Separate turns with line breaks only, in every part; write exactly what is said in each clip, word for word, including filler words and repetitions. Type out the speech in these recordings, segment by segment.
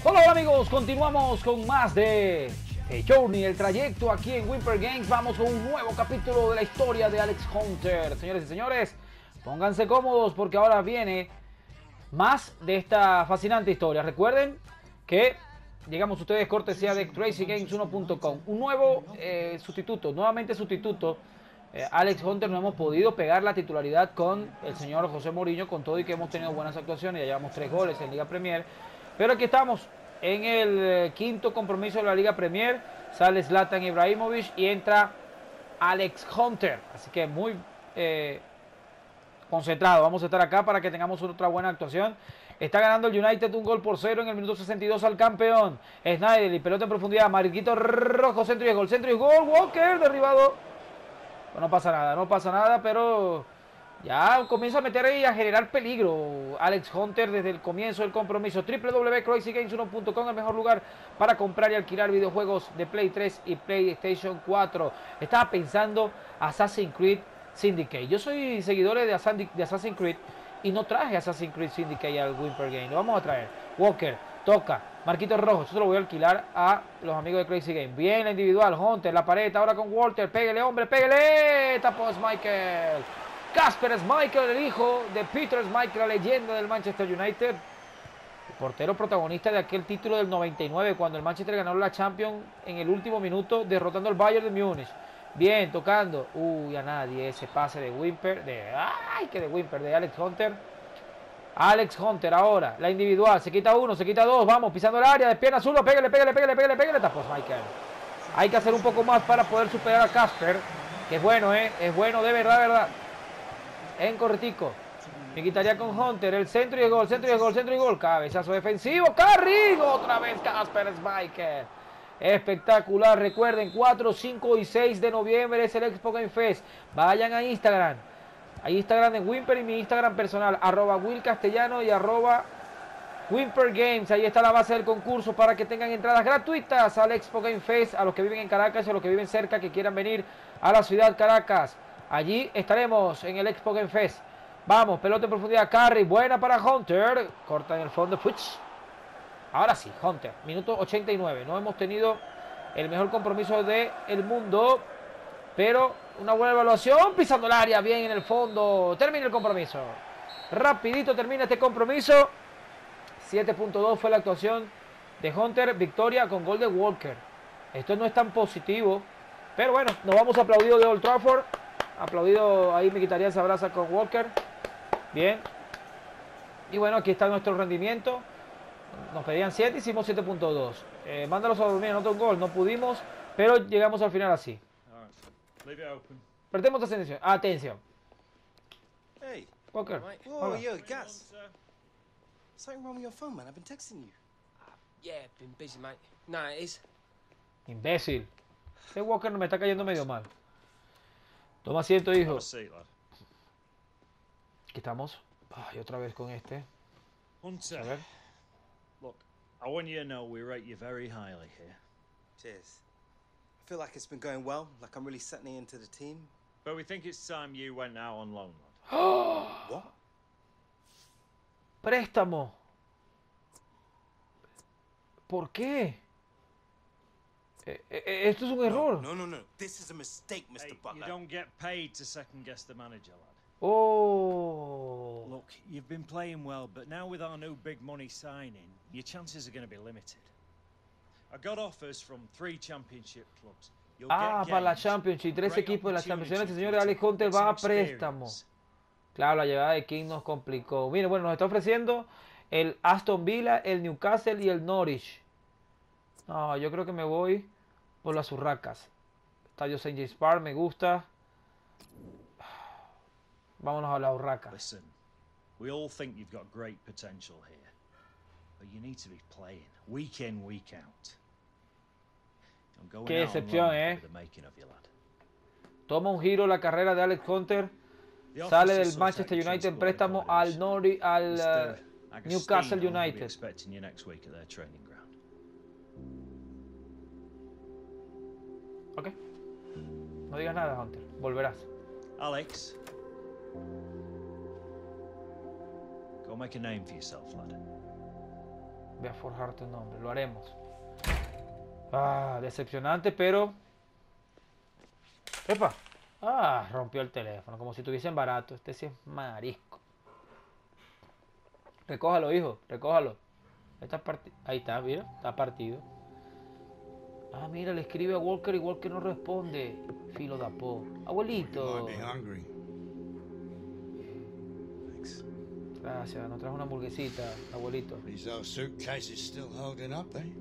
Hola, hola amigos, continuamos con más de The Journey, el trayecto aquí en Whimper Games. Vamos con un nuevo capítulo de la historia de Alex Hunter. Señores y señores, pónganse cómodos porque ahora viene más de esta fascinante historia. Recuerden que llegamos ustedes cortesía de Crazy Games uno punto com. Un nuevo eh, sustituto, nuevamente sustituto. Eh, Alex Hunter, no hemos podido pegar la titularidad con el señor José Mourinho, con todo y que hemos tenido buenas actuaciones. Ya llevamos tres goles en Liga Premier. Pero aquí estamos en el eh, quinto compromiso de la Liga Premier. Sale Zlatan Ibrahimovic y entra Alex Hunter. Así que muy eh, concentrado. Vamos a estar acá para que tengamos otra buena actuación. Está ganando el United un gol por cero en el minuto sesenta y dos al campeón. Snyder y pelota en profundidad. Marquito Rojo, centro y gol. Centro y gol. Walker derribado. Bueno, no pasa nada, no pasa nada, pero ya comienza a meter ahí a generar peligro Alex Hunter desde el comienzo del compromiso. doble u doble u doble u punto crazy games uno punto com, el mejor lugar para comprar y alquilar videojuegos de Play tres y PlayStation cuatro. Estaba pensando Assassin's Creed Syndicate. Yo soy seguidor de Assassin's Creed y no traje Assassin's Creed Syndicate al Whimper Game. Lo vamos a traer. Walker, toca. Marquito Rojo, yo se lo voy a alquilar a los amigos de Crazy Game. Bien, la individual, Hunter, la pared, ahora con Walter. Pégale, hombre, pégale. Tapó Schmeichel. Kasper Schmeichel, el hijo de Peter Schmeichel, la leyenda del Manchester United. El portero protagonista de aquel título del noventa y nueve, cuando el Manchester ganó la Champions en el último minuto, derrotando al Bayern de Múnich. Bien, tocando. Uy, a nadie ese pase de Whimper. De, ay, que de Whimper, de Alex Hunter. Alex Hunter ahora, la individual, se quita uno, se quita dos, vamos, pisando el área, de piernas uno, pégale, pégale, pégale, pégale, pégale, tapó Schmeichel. Hay que hacer un poco más para poder superar a Kasper, que es bueno, eh, es bueno, de verdad, verdad. En corretico, me quitaría con Hunter, el centro y el gol, centro y el gol, centro y gol, cabezazo defensivo, Carrigo, otra vez Kasper Schmeichel. Espectacular, recuerden, cuatro, cinco y seis de noviembre es el Expo Game Fest, vayan a Instagram. Hay Instagram de Whimper y mi Instagram personal, arroba Will Castellano y arroba Whimper Games. Ahí está la base del concurso para que tengan entradas gratuitas al Expo Game Fest, a los que viven en Caracas y a los que viven cerca, que quieran venir a la ciudad Caracas. Allí estaremos en el Expo Game Fest. Vamos, pelota en profundidad, Carry, buena para Hunter. Corta en el fondo, Fuch. Ahora sí, Hunter, minuto ochenta y nueve. No hemos tenido el mejor compromiso del mundo, pero una buena evaluación, pisando el área, bien en el fondo. Termina el compromiso. Rapidito termina este compromiso. siete punto dos fue la actuación de Hunter. Victoria con gol de Walker. Esto no es tan positivo, pero bueno, nos vamos aplaudido de Old Trafford. Aplaudido, ahí me quitaría esa braza con Walker. Bien. Y bueno, aquí está nuestro rendimiento. Nos pedían siete, hicimos siete punto dos. Eh, mándalos a dormir, anota un gol. No pudimos, pero llegamos al final así. Prestemos atención. Atención.
Hey.
Walker.
Whoa, yo, Gas. Something wrong with your phone, man. I've been texting you.
Yeah, been busy, mate. No, it is.
Imbécil. Este Walker no me está cayendo medio mal. Toma asiento, hijo. Aquí estamos. Ay, otra vez con este.
Hunter.
A ver.
Look, I want you to know we rate you very highly here.
Cheers. I feel like it's been going well, like I'm really settling into the team.
But we think it's time you went out on loan, lad.
What?
Préstamo. ¿Por qué? Eh, eh, esto es un error.
No, no, no. This is a mistake, mister
Hey, you
Butler.
don't get paid to second guess the manager, lad.
Oh.
Look, you've been playing well, but now with our new big money signing, your chances are going to be limited. I got offers from three championship clubs. You'll
Ah,
get
para la
games,
Championship. Tres
great
equipos de la Championship.
opportunity
Este señor
for you
Alex
to
Hunter
get some
va a préstamo.
experience.
Claro, la llegada de King nos complicó. Mire, bueno, nos está ofreciendo el Aston Villa, el Newcastle y el Norwich. No, yo creo que me voy por las Urracas. Estadio Saint James Park, me gusta. Vámonos a las Urracas.
Listen, we all think you've got great potential here, but you need to be playing week in, week out. I'm going
Qué
out on
decepción,
loan
eh.
for the making of you, lad.
Toma un giro la carrera de Alex Hunter.
The
Sale
office
del
is
Manchester
subject to
United en
squad
préstamo al,
accommodation.
Norwich, al
Mister
uh,
Agostino
Newcastle
will be
United.
expecting you next week at their training ground.
Ok. No digas nada, Hunter. Volverás.
Alex, go make a name for yourself, lad.
Voy a forjar tu nombre, lo haremos. Ah, decepcionante, pero... ¡Epa! Ah, rompió el teléfono, como si tuviesen barato. Este sí es marisco. Recójalo, hijo, recójalo. Está parti- Ahí está, mira, está partido. Ah, mira, le escribe a Walker y Walker no responde. Filo da po. Abuelito.
Might be hungry.
Thanks.
Gracias, nos trajo una hamburguesita, abuelito.
These old suitcases still holding up, eh?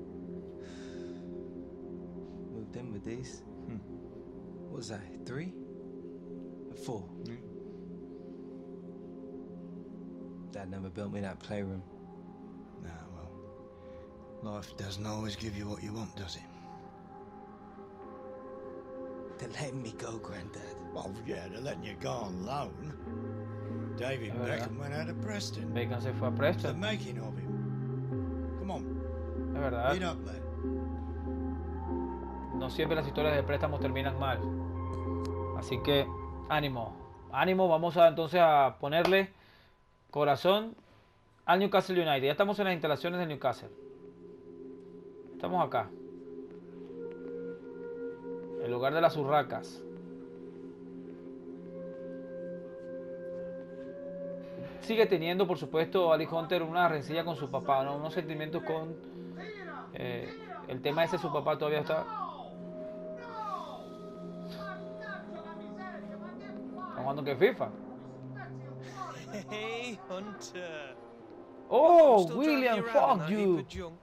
Moved in with these.
Hmm.
What was that? Three? Or four?
Mm.
Dad never built me that playroom.
Nah, well, life doesn't always give you what you want, does it?
They're letting me go, Granddad.
Well, yeah, they're letting you go on loan. David
Es verdad.
Beckham went out of Preston.
Bacon se fue a
The
Preston.
making of him. Come on,
Es verdad.
get up there.
No siempre las historias de préstamos terminan mal. Así que, ánimo. Ánimo, vamos a entonces a ponerle corazón al Newcastle United. Ya estamos en las instalaciones del Newcastle. Estamos acá. El lugar de las urracas. Sigue teniendo, por supuesto, Ali Hunter una rencilla con su papá, ¿no? Unos sentimientos con... eh, el tema ese de su papá todavía está... ¿Está jugando que FIFA?
Hey, Hunter.
¡Oh,
Still
William,
dragging you around
fuck
in that heap
you!
of junk?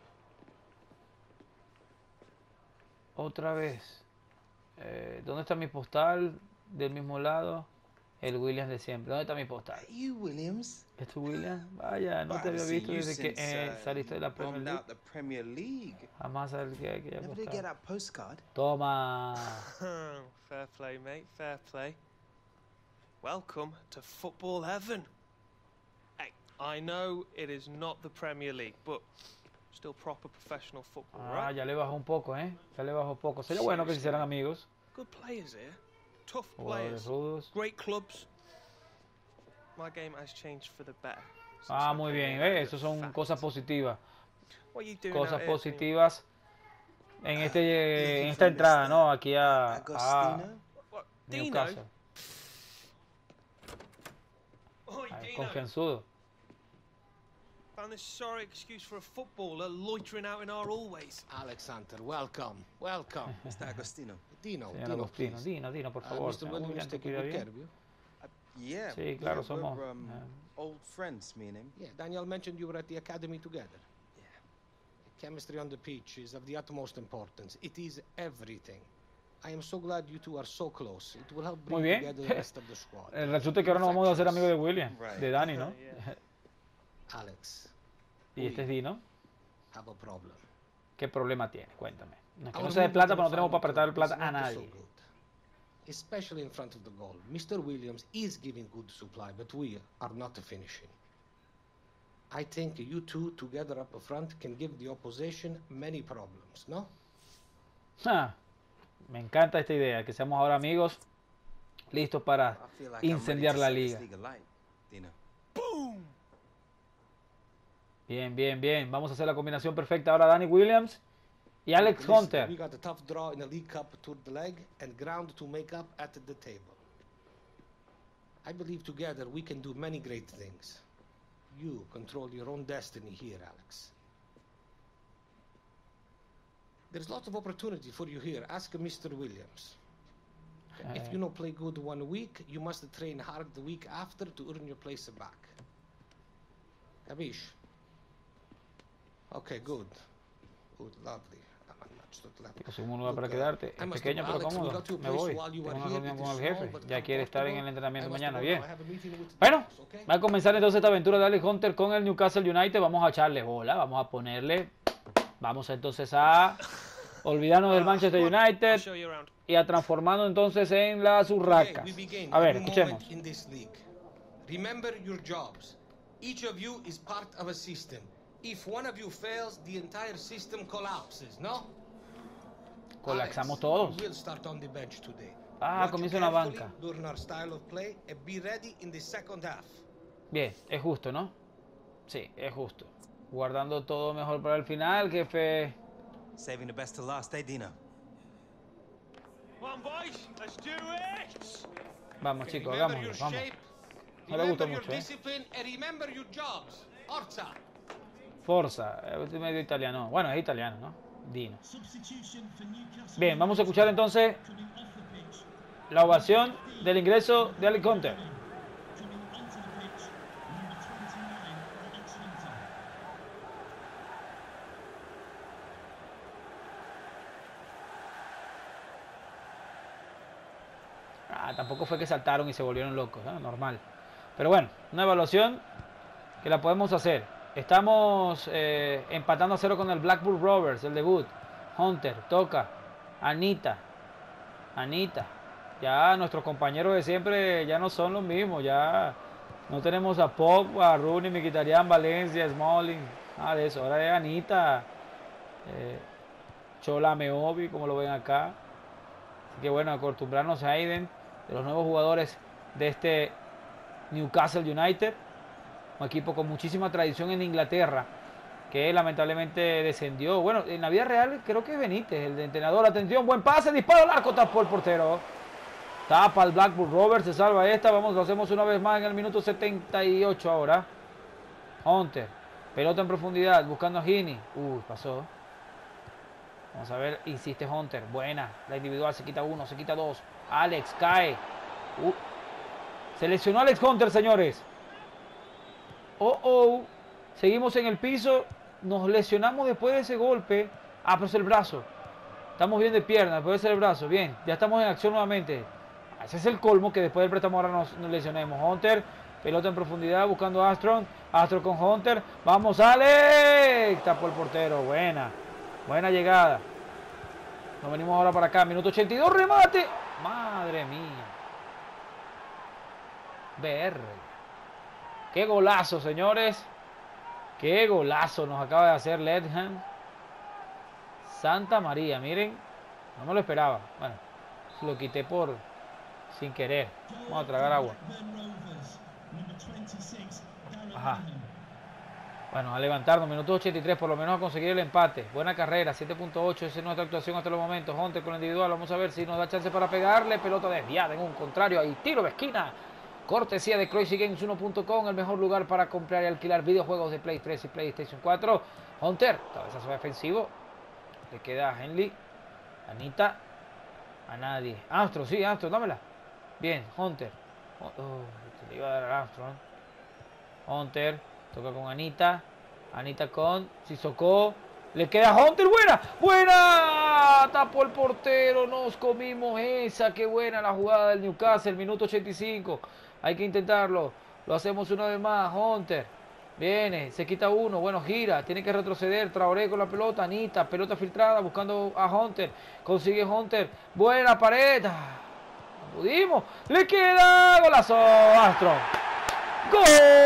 Otra vez. Eh, ¿Dónde está mi postal? Del mismo lado. El Williams de siempre. ¿Dónde está mi postal?
You, Williams?
¿Es tu Williams? Vaya, no
Well,
te
I haven't
había
seen
visto
you
desde que
since,
eh,
uh,
saliste de la Premier
bombed
League.
out the Premier League.
Jamás sabes que hay que
Never did get that postcard.
Toma.
Fair play, mate. Fair play. Welcome to football heaven. Hey, I know it is not the Premier League, but still proper professional football,
Ah,
right?
ya le bajó un poco, ¿eh? Ya le bajó un poco. Sería bueno que se hicieran amigos.
Good players here. Tough
Jugadores
players.
rudos.
Great clubs. My game has changed for the better. since
Ah,
I've
muy
been
bien.
here.
¿Ves? Eso son
Fact.
cosas positivas.
What are you doing
Cosas
out here,
positivas en,
Ah,
este, en
looking
esta
for
entrada,
mister
¿no? Aquí a, a
Agostino?
What, Dino?
Newcastle.
Oi,
Ay,
Dino.
confianzudo.
Found this sorry excuse for a footballer loitering out in our hallways.
Alexander, welcome, welcome.
Mister Agostino.
Dino,
Señor
Dino,
Agostino.
please.
Dino, Dino, por
Uh,
favor.
mister
señor
Williams
Williams, ¿te
taking
cuida
good care
bien?
of you?
Uh, yeah.
Sí, claro,
yeah,
somos,
we're, um,
eh.
old friends, me and him.
Yeah, Daniel mentioned you were at the academy together. Yeah. Chemistry on the pitch is of the utmost importance. It is everything. I am so glad you two are so close. It will help
Muy
bring
bien.
together the rest of the squad.
Eh, Resulta que ahora nos vamos a hacer amigos de William,
Right.
de Dani, ¿no?
Alex,
Y este es Dino.
have a problem.
¿Qué problema tiene? Cuéntame. No es que
Our
no sea de
movement
plata,
in
pero no tenemos
final
para apretar
third
plata
is
a
not so
nadie.
good. Especially in front of the goal. Mister Williams is giving good supply, but we are not finishing. I think you two together up front can give the opposition many problems, no?
Ah, me encanta esta idea, que seamos ahora amigos, listos para
I feel like I'm ready
incendiar
to
la
set this
liga.
league alight, Dino.
Boom!
Bien, bien, bien. Vamos a hacer la combinación perfecta ahora. Dani Williams y Alex
Listen,
Hunter.
We got a tough draw in the League Cup toward the leg and ground to make up at the table. I believe together we can do many great things. You control your own destiny here, Alex. There's lots of opportunity for you here. Ask Mister Williams. If you don't play good one week, you must train hard the week after to earn your place back. Capish? Okay, good. Good, lovely. I'm not so glad.
Es un lugar para
Look, uh,
quedarte.
I
Es
must
pequeño
admit,
pero
Alex, we
cómodo.
got to a
Me
place
voy.
while you
Tengo
were
una
here.
reunión
It
con
is
el
small,
jefe.
but
Ya quiere estar en el
comfortable.
entrenamiento
I must
mañana.
go
Bien.
now. I have a meeting with the
Bueno,
boss, okay?
va a comenzar entonces esta aventura de Alex Hunter con el Newcastle United. Vamos a echarle bola. Vamos a ponerle. Vamos entonces a olvidarnos del Manchester
I'll
United
show you around.
y a transformarnos entonces en las
Okay,
urracas.
we begin
A ver,
a new
escuchemos.
moment in this league. Remember your jobs. Each of you is part of a system. If one of you fails, the entire system collapses, no?
Colapsamos
Alex,
todos.
you will start on the bench today.
Ah,
Watch
comienza en la
carefully,
banca.
learn our style of play and be ready in the second half.
Bien, es justo, ¿no? Sí, es justo. Guardando todo mejor para el final, jefe.
Saving the best to last, eh, Dino?
Come on, boys, let's do it!
Vamos, chicos,
Remember
hagámoslo,
your
vamos.
shape,
No le gusta
remember your
mucho, ¿eh?
discipline, and remember your jobs. Forza.
Forza, es medio italiano. Bueno, es italiano, ¿no? Dino. Bien, vamos a escuchar entonces la ovación del ingreso de Alex Hunter. Ah, tampoco fue que saltaron y se volvieron locos, ¿no? Normal. Pero bueno, una evaluación que la podemos hacer. Estamos eh, empatando a cero con el Blackburn Rovers, el debut. Hunter, toca. Anita. Anita. Ya nuestros compañeros de siempre ya no son los mismos. Ya no tenemos a Pogba, a Rooney, Mkhitaryan, Valencia, Smalling. Nada de eso. Ahora es Anita. Eh, Chola Meobi, como lo ven acá. Así que bueno, acostumbrarnos a Aiden, de los nuevos jugadores de este Newcastle United. Un equipo con muchísima tradición en Inglaterra, que lamentablemente descendió. Bueno, en la vida real creo que es Benítez, el de entrenador. Atención, buen pase, disparo al arco, tapó el portero. Tapa el Blackburn Rovers, se salva esta. Vamos, lo hacemos una vez más en el minuto setenta y ocho ahora. Hunter, pelota en profundidad, buscando a Gini. Uy, pasó. Vamos a ver, insiste Hunter. Buena, la individual, se quita uno, se quita dos. Alex cae. Uh. Se lesionó Alex Hunter, señores. Oh, oh. Seguimos en el piso. Nos lesionamos después de ese golpe. Ah, pero es el brazo. Estamos bien de pierna, puede ser el brazo. Bien, ya estamos en acción nuevamente. Ese es el colmo, que después del préstamo ahora nos, nos lesionemos. Hunter, pelota en profundidad, buscando a Astron. Astron con Hunter. Vamos, Alex. Tapó el portero. Buena. Buena llegada. Nos venimos ahora para acá. Minuto ochenta y dos. Remate. Madre mía. B R. Qué golazo, señores. Qué golazo nos acaba de hacer Ledham. Santa María, miren. No me lo esperaba. Bueno, se lo quité por sin querer. Vamos a tragar agua. Ajá. Bueno, a levantarnos, minuto ochenta y tres, por lo menos a conseguir el empate. Buena carrera, siete punto ocho, esa es nuestra actuación hasta los momentos. Hunter con el individual, vamos a ver si nos da chance para pegarle. Pelota desviada en un contrario, ahí tiro de esquina. Cortesía de Crazy Games uno punto com, el mejor lugar para comprar y alquilar videojuegos de Play tres y PlayStation cuatro. Hunter, cabezazo defensivo. Le queda a Henley. Anita. A nadie. Astro, sí, Astro, dámela. Bien, Hunter. Oh, oh, le iba a dar a Astro. Hunter. Toca con Anita. Anita con Sissoko. Le queda a Hunter. Buena. Buena. Tapó el portero. Nos comimos esa. Qué buena la jugada del Newcastle. Minuto ochenta y cinco. Hay que intentarlo. Lo hacemos una vez más. Hunter. Viene. Se quita uno. Bueno, gira. Tiene que retroceder. Traoré con la pelota. Anita. Pelota filtrada. Buscando a Hunter. Consigue Hunter. Buena pared. No pudimos. Le queda. Golazo. Astro. ¡Gol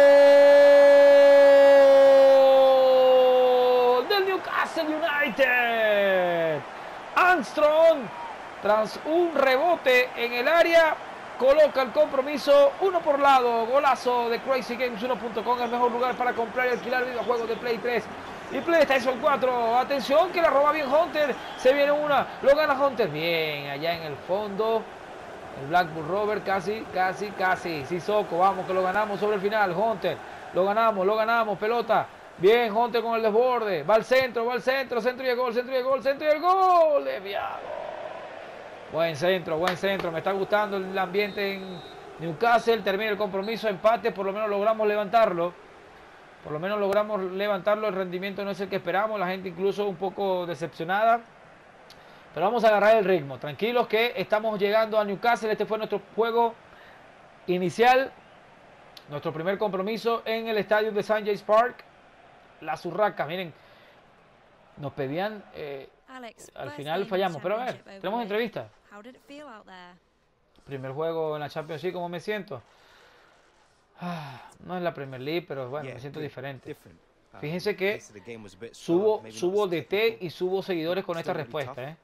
del Newcastle United! Armstrong, tras un rebote en el área, coloca el compromiso, uno por lado. Golazo de Crazy Games uno punto com, el mejor lugar para comprar y alquilar videojuegos de Play tres y PlayStation cuatro. Atención, que la roba bien Hunter. Se viene una, lo gana Hunter. Bien, allá en el fondo. El Blackburn Rovers casi, casi, casi. Sissoko, vamos que lo ganamos sobre el final. Hunter, lo ganamos, lo ganamos. Pelota. Bien, Hunter con el desborde. Va al centro, va al centro. Centro y el gol, centro y el gol, centro y el gol. Desviado. Buen centro, buen centro. Me está gustando el ambiente en Newcastle. Termina el compromiso, empate. Por lo menos logramos levantarlo. Por lo menos logramos levantarlo. El rendimiento no es el que esperamos. La gente incluso un poco decepcionada. Pero vamos a agarrar el ritmo. Tranquilos que estamos llegando a Newcastle. Este fue nuestro juego inicial. Nuestro primer compromiso en el estadio de Saint James Park. Las urracas, miren. Nos pedían... Eh,
Alex,
al final fallamos. Pero a ver, tenemos entrevista. Primer juego en la Champions League, ¿cómo me siento? Ah, no es la Premier League, pero bueno, me siento diferente. Fíjense que subo, subo D T y subo seguidores con esta respuesta, ¿eh?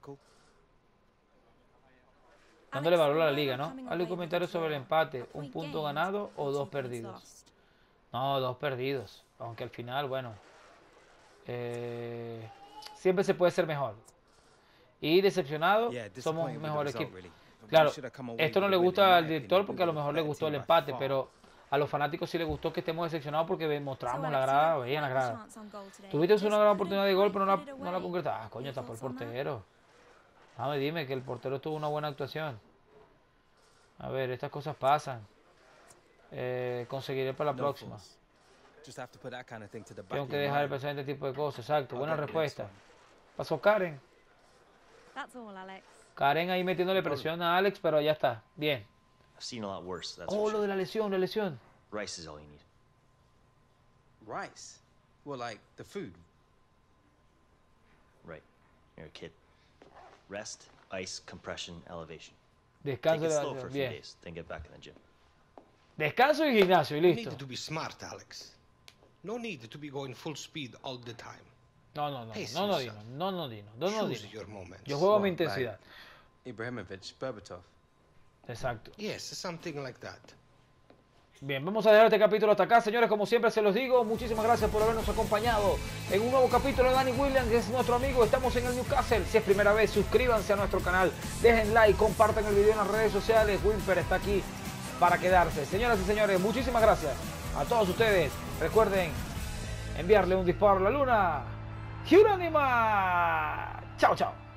Dándole valor a la liga, ¿no? Hazle un comentario sobre el empate. ¿Un punto ganado o dos perdidos? No, dos perdidos. Aunque al final, bueno, eh, siempre se puede ser mejor. Y decepcionado,
Yeah,
somos
disappointed with the
mejor
result,
equipo.
really. We
Claro,
should have come away
esto no
with
le
the win,
gusta
in
al
my
director
opinion.
porque a lo
We were
mejor
the
le
better
gustó el
team by
empate,
far.
pero a los fanáticos sí les gustó que estemos decepcionados porque mostramos
So,
la
Alex,
grada,
you
veían la
had a
grada.
chance on goal today.
Tuviste
Just
una gran
couldn't
oportunidad de gol, pero no
quite
la,
put it
no la
away.
concretaste. Ah, coño,
Your
tapó el
thoughts on that?
portero. Ah, dime que el portero tuvo una buena actuación. A ver, estas cosas pasan. Eh, conseguiré para la
No
próxima.
fools. Just have to put that kind of thing to the back
Tengo
of
que
your
dejar de
mind.
pensar en este tipo de cosas. Exacto,
I'll
buena
get you next
respuesta.
one.
Pasó Karen.
That's all, Alex.
Karen ahí metiéndole presión a Alex, pero ya está. Bien.
I've seen a lot worse, that's
Oh,
for
lo de
sure.
la lesión, la lesión.
Rice is all you need.
Rice? Well, like the food.
Right. You're a kid. Rest, ice, compression, elevation.
Descanso
Take it
de
slow
la
for a few
bien.
days, then get back in the gym.
Descanso y gimnasio y
You
listo.
need to be smart, Alex. No need to be going full speed all the time.
No, no, no,
Pace
no, no,
yourself.
Dino, no, no, Dino, no, no,
Choose
Dino.
your moments.
Yo juego a mi
What, like-
intensidad.
Ibrahimovic, Berbatov.
Exacto.
Yes, something like that.
Bien, vamos a dejar este capítulo hasta acá, señores. Como siempre se los digo, muchísimas gracias por habernos acompañado en un nuevo capítulo de Danny Williams, que es nuestro amigo. Estamos en el Newcastle. Si es primera vez, suscríbanse a nuestro canal, dejen like, compartan el video en las redes sociales. Wimper está aquí para quedarse. Señoras y señores, muchísimas gracias a todos ustedes. Recuerden enviarle un disparo a la luna. ¡Hiranima! ¡Chao, chao!